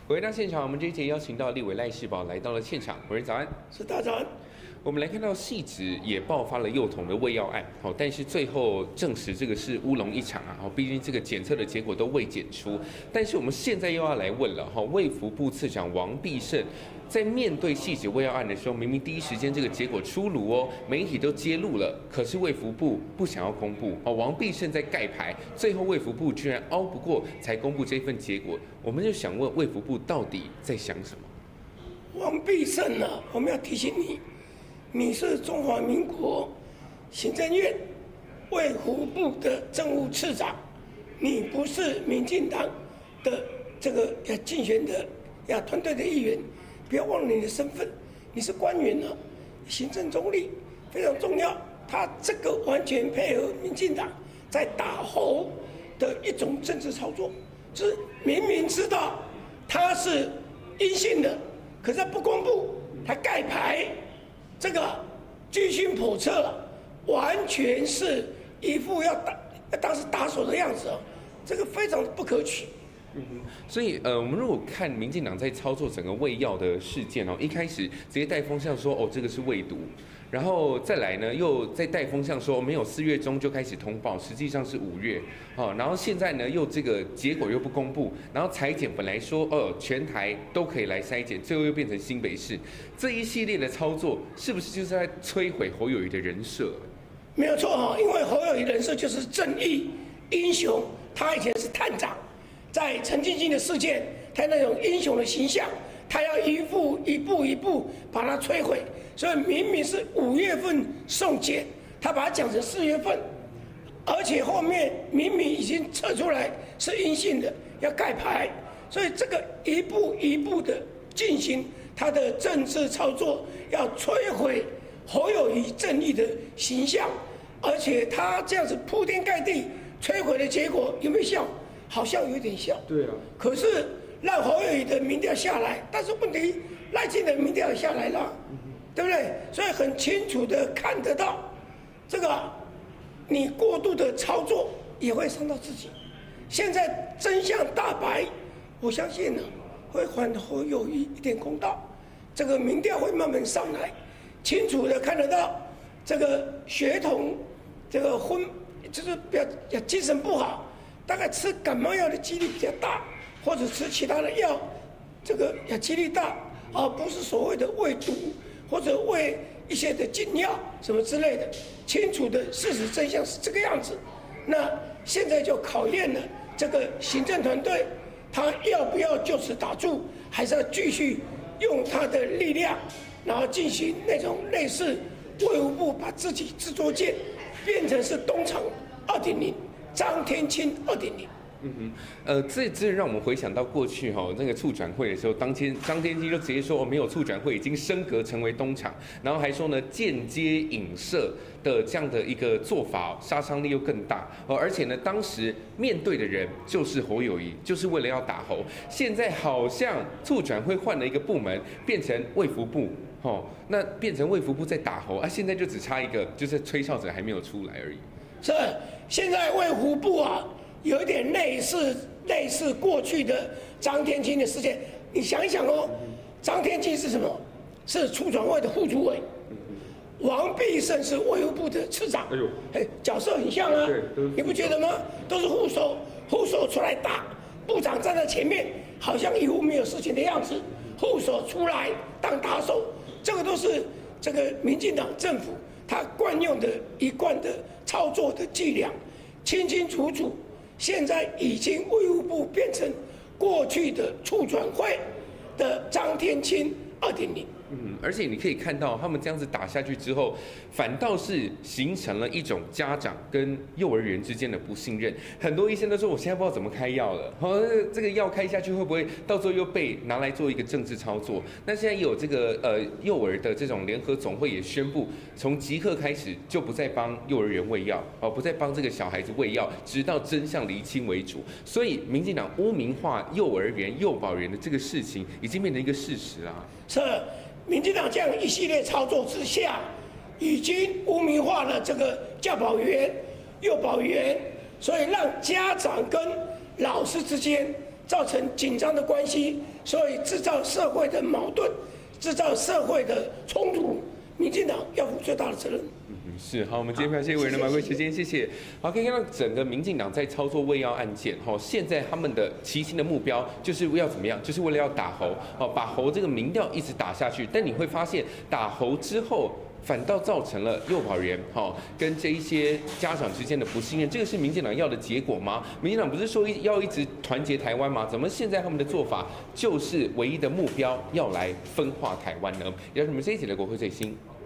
回到现场，我们这一节邀请到立委赖世宝来到了现场。委员早安， 是大早安。 我们来看到汐止也爆发了幼童的喂药案，好，但是最后证实这个是乌龙一场啊，好，毕竟这个检测的结果都未检出。但是我们现在又要来问了，哈，卫福部次长王必胜在面对汐止喂药案的时候，明明第一时间这个结果出炉哦，媒体都揭露了，可是卫福部不想要公布，哦，王必胜在盖牌，最后卫福部居然熬不过才公布这份结果，我们就想问卫福部到底在想什么？ 王必胜啊，我们要提醒你。你是中华民国行政院卫福部的政务次长，你不是民进党的这个要竞选的团队的一员，不要忘了你的身份，你是官员啊，行政中立非常重要。他这个完全配合民进党在打猴的一种政治操作，就是明明知道他是阴性的，可是他不公布，他盖牌。这个居心叵测，完全是一副要当时打手的样子哦，这个非常不可取。 所以我们如果看民进党在操作整个喂药的事件哦，一开始直接带风向说哦这个是喂毒，然后再来呢又再带风向说没有4月中就开始通报，实际上是5月哦，然后现在呢又这个结果又不公布，然后采检本来说全台都可以来筛检，最后又变成新北市，这一系列的操作是不是就是在摧毁侯友宜的人设？ 没有错哈，因为侯友宜人设就是正义英雄，他以前是探长。在陈进兴的事件，他那种英雄的形象，他要一步一步把它摧毁。所以明明是5月份送检，他把它讲成4月份，而且后面明明已经测出来是阴性的，要盖牌。所以这个一步一步的进行他的政治操作，要摧毁侯友宜正义的形象，而且他这样子铺天盖地摧毁的结果有没有效？好像有点像， 对啊。 可是让侯友宜的民调下来，但是问题赖清德民调也下来了，对不对？所以很清楚的看得到，这个你过度的操作也会伤到自己。现在真相大白，我相信呢会还侯友宜一点公道，这个民调会慢慢上来，清楚的看得到这个学童这个就是比较精神不好。大概吃感冒药的几率比较大，或者吃其他的药，这个也几率大，而不是所谓的喂毒或者喂一些的禁药什么之类的。清楚的事实真相是这个样子。那现在就考验了这个行政团队，他要不要就此打住，还是要继续用他的力量，然后进行那种类似卫福部把自己制作舰变成是东厂2.0。张天钦2.0， 这让我们回想到过去哈，那个促转会的时候，张天钦就直接说没有促转会，已经升格成为东厂，然后还说呢间接影射的这样的一个做法，杀伤力又更大而且呢，当时面对的人就是侯友宜，就是为了要打侯。现在好像促转会换了一个部门，变成卫福部。那变成卫福部在打侯啊，现在就只差一个，就是吹哨者还没有出来而已。 是，现在卫福部啊，有一点类似过去的张天钦的事件。你想一想哦，张天钦是什么？是促转会的副主委，王必胜是卫福部的次长。角色很像啊，你不觉得吗？都是护手出来打，部长站在前面，好像一副没有事情的样子，护手出来当打手，这个都是这个民进党政府他惯用的一贯的操作的伎俩，清清楚楚。现在已经卫福部变成过去的促转会的张天钦2.0。 而且你可以看到，他们这样子打下去之后，反倒是形成了一种家长跟幼儿园之间的不信任。很多医生都说，我现在不知道怎么开药了，这个药开下去会不会到时候又被拿来做一个政治操作？那现在也有这个幼儿的这种联合总会也宣布，从即刻开始就不再帮幼儿园喂药，不再帮这个小孩子喂药，直到真相厘清为主。所以民进党污名化幼儿园、幼保园的这个事情，已经变成一个事实啦。 是。民进党这样一系列操作之下，已经污名化了这个教保员、幼保员，所以让家长跟老师之间造成紧张的关系，所以制造社会的矛盾，制造社会的冲突，民进党要负最大的责任。 是好，我们今天非常谢谢委员的宝贵时间，谢谢。好，可以看到整个民进党在操作卫药案件，现在他们的齐心的目标就是要怎么样？就是为了要打侯，把侯这个民调一直打下去。但你会发现，打侯之后，反倒造成了幼保员跟这一些家长之间的不信任，这个是民进党要的结果吗？民进党不是说要一直团结台湾吗？怎么现在他们的做法就是唯一的目标要来分化台湾呢？也是我们这一集的国会最新。